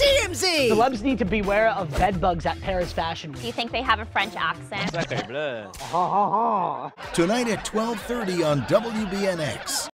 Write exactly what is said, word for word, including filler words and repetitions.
T M Z! Celebs need to beware of bed bugs at Paris Fashion Week. Do you think they have a French accent? Sacré bleu. Ha ha ha. Tonight at twelve thirty on W B N X.